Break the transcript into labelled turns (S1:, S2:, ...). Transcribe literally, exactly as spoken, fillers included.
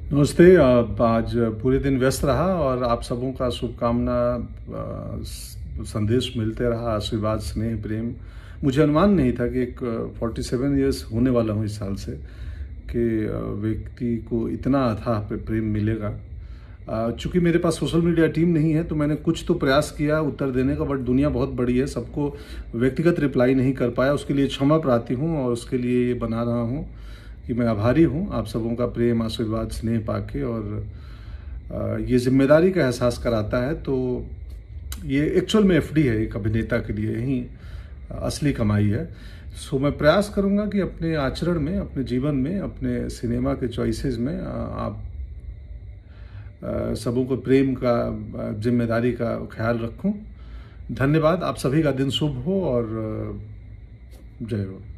S1: नमस्ते। आप आज पूरे दिन व्यस्त रहा और आप सबों का शुभकामना अ, स- संदेश मिलते रहा, आशीर्वाद, स्नेह, प्रेम। मुझे अनुमान नहीं था कि एक फोर्टी सेवन ईयर्स होने वाला हूँ इस साल से कि अ, व्यक्ति को इतना अथाह पे- प्रेम मिलेगा। अ, चूंकि मेरे पास सोशल मीडिया टीम नहीं है तो मैंने कुछ तो प्रयास किया उत्तर देने का, बट दुनिया बहुत बड़ी है, सबको व्यक्तिगत रिप्लाई नहीं कर पाया। उसके लिए क्षमा प्रार्थी हूँ और उसके लिए ये बना रहा हूँ कि मैं आभारी हूँ आप सबों का प्रेम, आशीर्वाद, स्नेह पाके। और अ, ये जिम्मेदारी का एहसास कराता है। तो ये एक्चुअल में एफडी है एक अभिनेता के लिए, यही असली कमाई है। सो मैं प्रयास करूँगा कि अपने आचरण में, अपने जीवन में, अपने सिनेमा के चॉइसेस में अ, आप अ, सबों को प्रेम का, अ, जिम्मेदारी का ख्याल रखूं। धन्यवाद। आप सभी का दिन शुभ हो और अ, जय हो।